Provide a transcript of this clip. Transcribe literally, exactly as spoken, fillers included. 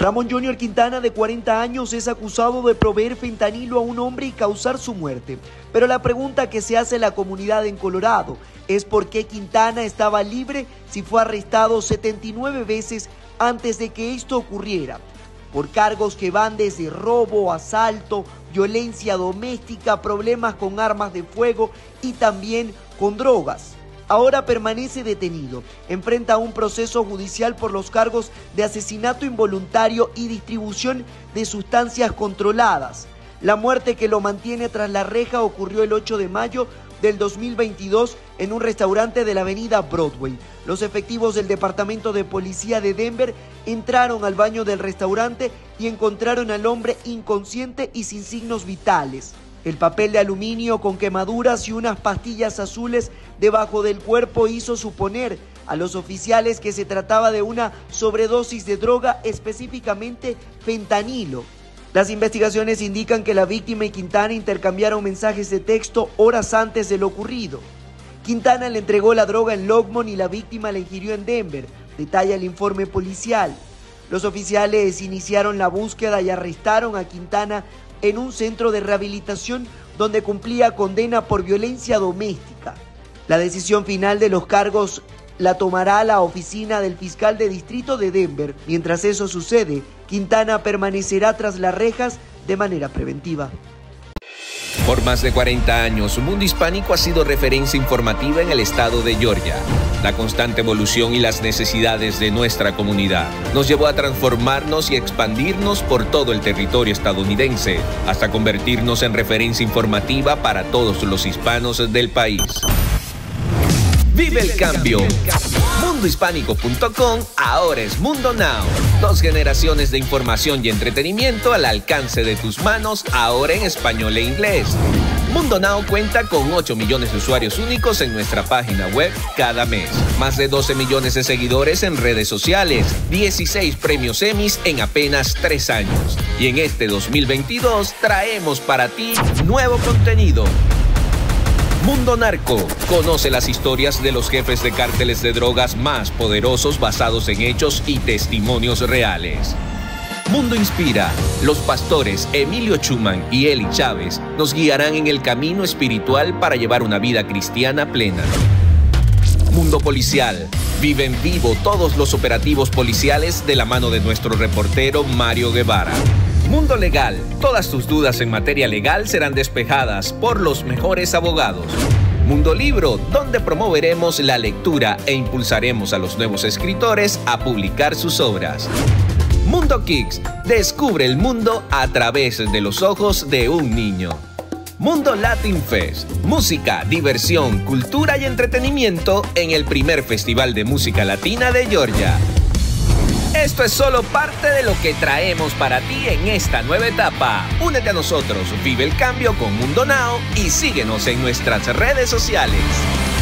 Ramón Junior Quintana, de cuarenta años, es acusado de proveer fentanilo a un hombre y causar su muerte. Pero la pregunta que se hace la comunidad en Colorado es por qué Quintana estaba libre si fue arrestado setenta y nueve veces antes de que esto ocurriera, por cargos que van desde robo, asalto, violencia doméstica, problemas con armas de fuego y también con drogas. Ahora permanece detenido, enfrenta un proceso judicial por los cargos de asesinato involuntario y distribución de sustancias controladas. La muerte que lo mantiene tras la reja ocurrió el ocho de mayo del dos mil veintidós en un restaurante de la avenida Broadway. Los efectivos del Departamento de Policía de Denver entraron al baño del restaurante y encontraron al hombre inconsciente y sin signos vitales. El papel de aluminio con quemaduras y unas pastillas azules debajo del cuerpo hizo suponer a los oficiales que se trataba de una sobredosis de droga, específicamente fentanilo. Las investigaciones indican que la víctima y Quintana intercambiaron mensajes de texto horas antes de lo ocurrido. Quintana le entregó la droga en Longmont y la víctima la ingirió en Denver, detalla el informe policial. Los oficiales iniciaron la búsqueda y arrestaron a Quintana en un centro de rehabilitación donde cumplía condena por violencia doméstica. La decisión final de los cargos la tomará la oficina del fiscal de distrito de Denver. Mientras eso sucede, Quintana permanecerá tras las rejas de manera preventiva. Por más de cuarenta años, Mundo Hispánico ha sido referencia informativa en el estado de Georgia. La constante evolución y las necesidades de nuestra comunidad nos llevó a transformarnos y expandirnos por todo el territorio estadounidense, hasta convertirnos en referencia informativa para todos los hispanos del país. ¡Vive el cambio! mundo hispánico punto com ahora es Mundo Now. Dos generaciones de información y entretenimiento al alcance de tus manos, ahora en español e inglés. Mundo Now cuenta con ocho millones de usuarios únicos en nuestra página web cada mes. Más de doce millones de seguidores en redes sociales. dieciséis premios Emmys en apenas tres años. Y en este dos mil veintidós traemos para ti nuevo contenido. Mundo Narco. Conoce las historias de los jefes de cárteles de drogas más poderosos basados en hechos y testimonios reales. Mundo Inspira. Los pastores Emilio Schumann y Eli Chávez nos guiarán en el camino espiritual para llevar una vida cristiana plena. Mundo Policial. Vive en vivo todos los operativos policiales de la mano de nuestro reportero Mario Guevara. Mundo Legal. Todas tus dudas en materia legal serán despejadas por los mejores abogados. Mundo Libro, donde promoveremos la lectura e impulsaremos a los nuevos escritores a publicar sus obras. Mundo Kicks. Descubre el mundo a través de los ojos de un niño. Mundo Latin Fest. Música, diversión, cultura y entretenimiento en el primer festival de música latina de Georgia. Esto es solo parte de lo que traemos para ti en esta nueva etapa. Únete a nosotros, vive el cambio con Mundo Now y síguenos en nuestras redes sociales.